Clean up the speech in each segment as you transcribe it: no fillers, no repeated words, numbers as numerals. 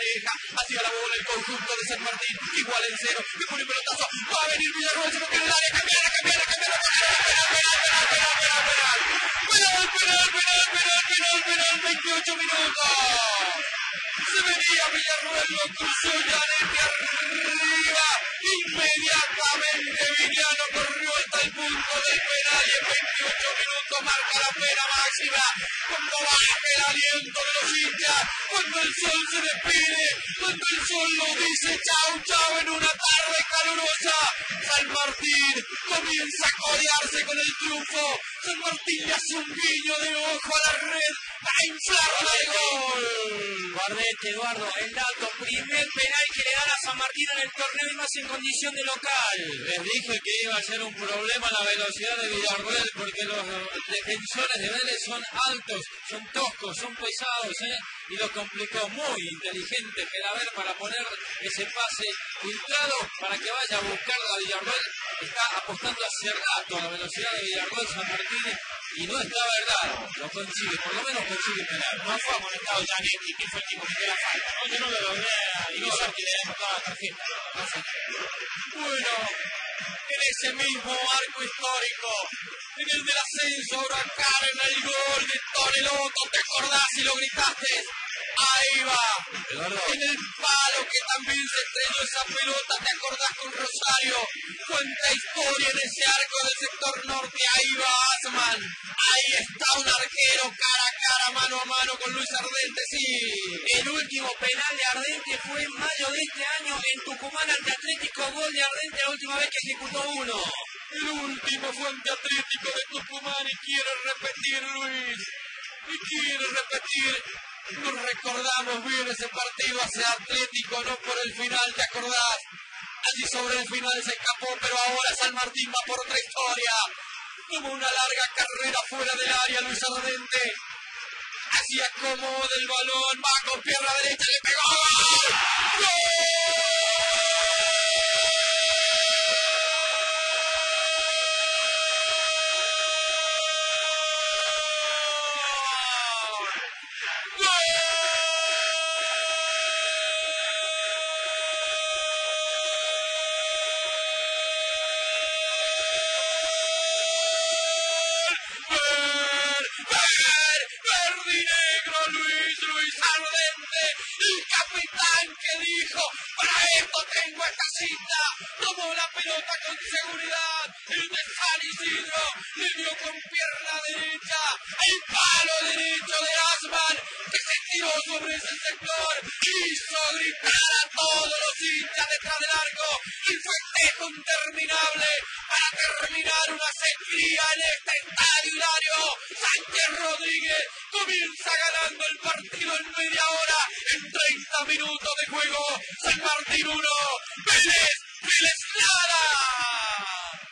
pareja hacia la bola el conjunto de San Martín, igual en cero, le pone un pelotazo, va a venir Villarroel, se mete en el área, cambiar, penal, 28 minutos. Se venía Villarroel, lo cruzó Yanete arriba, inmediatamente Viniano corrió hasta el punto del penal y en 28 minutos marca la pena máxima, cuando baja el aliento de los hinchas, cuando el sol se despide, cuando el sol lo dice chau chau en una tarde calurosa. San Martín comienza a codearse con el triunfo. San Martín le hace un guiño de ojo a la red para inflarla de gol. Guardete, Eduardo, el dato, primer penal que le dan a San Martín en el torneo y más en condición de local. Les dije que iba a ser un problema la velocidad de Villarroel porque los defensores de Vélez son altos, son toscos, son pesados, y lo complicó. Muy inteligente Pelaver para poner ese pase filtrado para que vaya a buscar a Villarroel. Está apostando hace rato a la velocidad de Villarroel San Martín y no está verdad, lo consigue, por lo menos consigue penal. No fue amonestado Gianetti, que fue el tipo que dio la falta, ¿no? Yo no lo logré divisar que le había marcado la tarjeta. No sé. Bueno, en ese mismo arco histórico, en el del ascenso, Huracán, en el gol de Toneloto, ¿te acordás y lo gritaste? Ahí va, Eduardo. en el palo que también se estrelló esa pelota, ¿te acordás con Rosario? Cuánta historia en ese arco del sector norte, ahí va Asman, ahí está un arquero cara a cara, mano a mano con Luis Ardente, sí. El último penal de Ardente fue en mayo de este año en Tucumán ante Atlético, gol de Ardente la última vez que ejecutó uno. El último fue ante Atlético de Tucumán y quiere repetir Luis, y quiere repetir. Nos recordamos bien ese partido hacia Atlético, no por el final, ¿te acordás? Allí sobre el final se escapó, pero ahora San Martín va por otra historia. Como una larga carrera fuera del área, Luis Ardente. Así acomoda el balón, va con pierna derecha, le pegó. ¡Gol! Que dijo, para esto tengo esta cita, tomó la pelota con seguridad, el de San Isidro le dio con pierna derecha, el palo derecho de Asman, que se tiró sobre ese sector, hizo gritar a todos los hinchas detrás del arco, el festejo interminable para terminar una sequía en este estadio Hilario. Sánchez Rodríguez comienza ganando el partido en media hora, en 30 minutos de juego. San Martín 1, Vélez nada.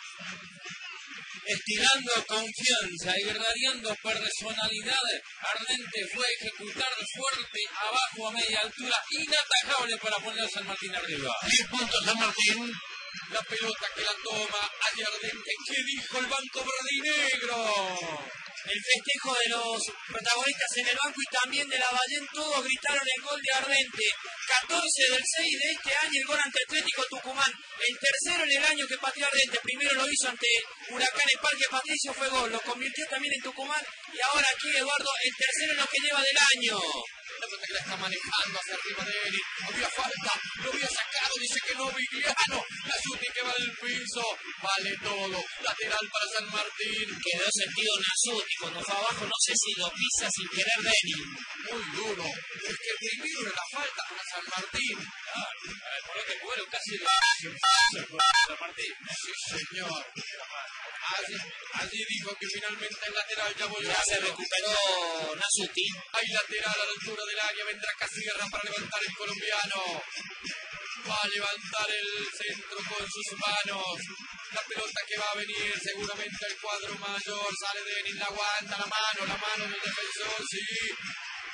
Estirando confianza y irradiando personalidad, Ardente fue a ejecutar fuerte abajo a media altura, inatajable para poner a San Martín arriba. 10 puntos San Martín. La pelota que la toma hacia Ardente. ¿Qué dijo el banco verdinegro? El festejo de los protagonistas en el banco y también de Lavallén, todos gritaron el gol de Ardente. 14 del 6 de este año, el gol ante Atlético Tucumán. El tercero en el año que pateó Ardente. Primero lo hizo ante Huracán en Parque Patricio, fue gol. Lo convirtió también en Tucumán. Y ahora aquí, Eduardo, el tercero en lo que lleva del año. La pelota que la está manejando hacia arriba de él. Había falta, lo había sacado, dice que no, Vigliano. La Nasuti que va al piso. Vale todo. Lateral para San Martín. Quedó sentido Nasuti. Cuando fue abajo, no sé si lo pisa sin querer Denis. Muy duro. Es que primero la falta para San Martín. Por lo que fueron casi la partida. Sí, señor. Allí dijo que finalmente el lateral ya volvió. Ya se recuperó Nasuti. Hay lateral a la altura del área. Vendrá Casierra para levantar el colombiano. Va a levantar el centro con sus manos. La pelota que va a venir seguramente al cuadro mayor. Sale Denis, la aguanta, la mano del defensor, sí.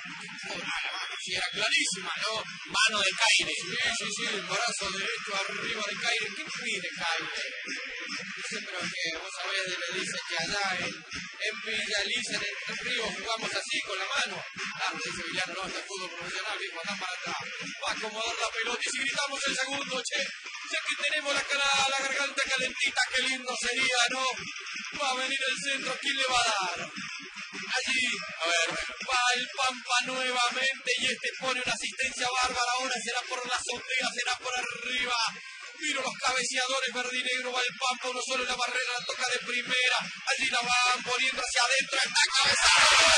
Sí, era clarísima, ¿no? Mano de Caire. Sí, el brazo derecho arriba de Caire. ¿Qué pide Caire? Dice, pero que vos sabés, le dice que allá en Villa Elisa, en Entre Ríos, jugamos así, con la mano. Ah, dice Villano, no, este fútbol profesional, viejo, acá para atrás. Va a acomodar la pelota y si gritamos el segundo, che, ya que tenemos la garganta calentita, qué lindo sería, ¿no? Va a venir el centro, ¿quién le va a dar? Allí, a ver, va el Pampa nuevamente y este pone una asistencia bárbara. Ahora será por la azotea, será por arriba. Miro los cabeceadores, verde y negro, va el Pampa, uno solo en la barrera, la toca de primera. Allí la van poniendo hacia adentro, está cabezado.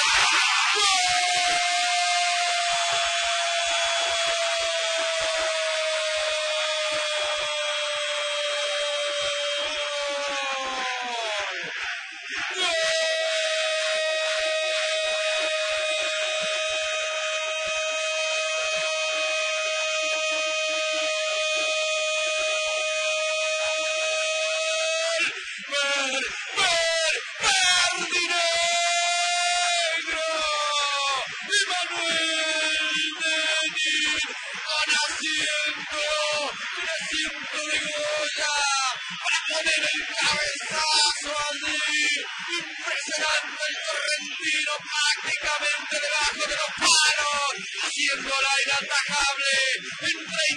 Poner el cabezazo allí, impresionante el correntino, prácticamente debajo de los palos, haciéndola inatajable en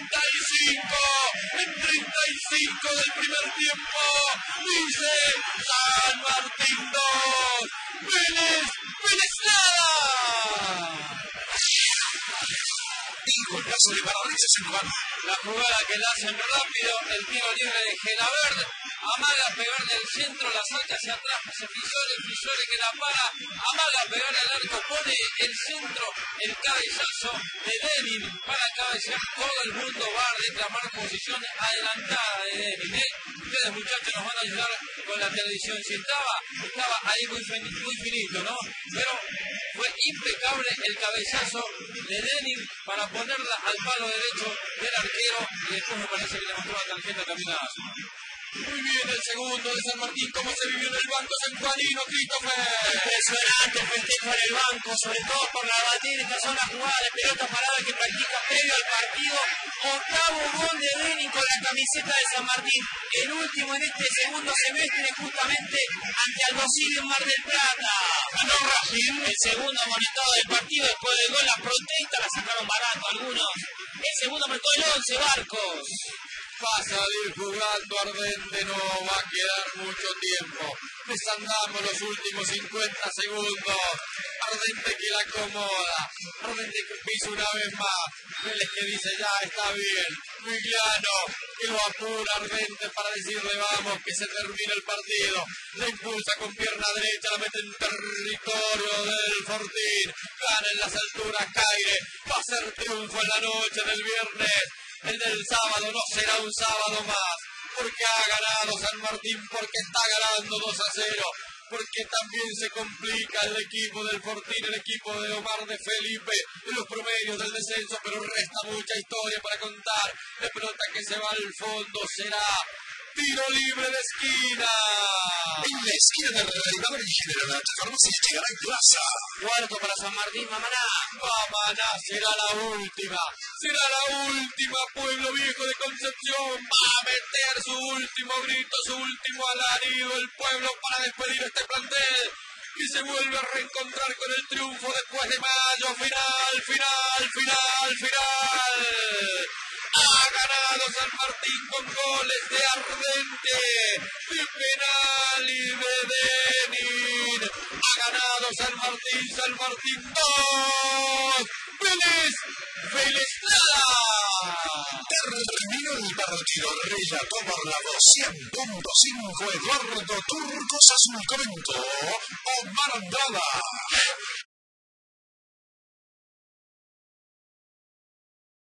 35 del primer tiempo, dice San Martín 2, Vélez nada. El caso de Paradiso sin lugar. La jugada que la hacen rápido, el tiro libre de Gelabert, amaga pegarle al centro, la saca hacia atrás, se Fisore que la para, amaga pegarle al arco, pone el centro, el cabezazo de Lenin para cabecear. Todo el mundo va a reclamar posición adelantada de Lenin. Ustedes, muchachos, nos van a ayudar con la televisión. Si estaba ahí muy finito, ¿no? Pero fue impecable el cabezazo de Lenin para ponerla al palo derecho del arquero y después me parece que le mostró la tarjeta también a Asma. Muy bien el segundo de San Martín, cómo se vivió en el banco sanjuanino, Christopher. Impresionante el festejo en el banco, sobre todo por la batida. Estas son las jugadas de pelota parada que practica previo al partido. Octavo gol de Lenin con la camiseta de San Martín. El último en este segundo semestre, justamente ante Aldosivi en Mar del Plata. Ganó Racing. El segundo amonestado del partido después del gol. La protesta la sacaron barato algunos. El segundo marcó el 11, Barcos. Va a salir jugando Ardente, no va a quedar mucho tiempo. Desandamos los últimos 50 segundos. Ardente que la acomoda. Ardente que pisa una vez más. Vélez que dice ya está bien. Vigliano que lo apura Ardente para decirle vamos que se termina el partido. La impulsa con pierna derecha, la mete en territorio del Fortín. Gana en las alturas Caire. Va a ser triunfo en la noche del viernes. El del sábado no será un sábado más, porque ha ganado San Martín, porque está ganando 2-0, porque también se complica el equipo del Fortín, el equipo de Omar de Felipe, en los promedios del descenso, pero resta mucha historia para contar. La pelota que se va al fondo será tiro libre de esquina. En la esquina de Regalidad y General Farmacia llegará en plaza. Cuarto para San Martín, Mamaná. Mamaná será la última, Pueblo Viejo de Concepción. Va a meter su último grito, su último alarido el pueblo para despedir este plantel. Y se vuelve a reencontrar con el triunfo después de mayo. Final. Ha ganado San Martín con goles de Ardente, de penal y de Lenin. Ha ganado San Martín 2. Vélez nada. Terminó el partido, relató por la voz 100.5 Eduardo Turcos Azul, comentó Omar Andrada.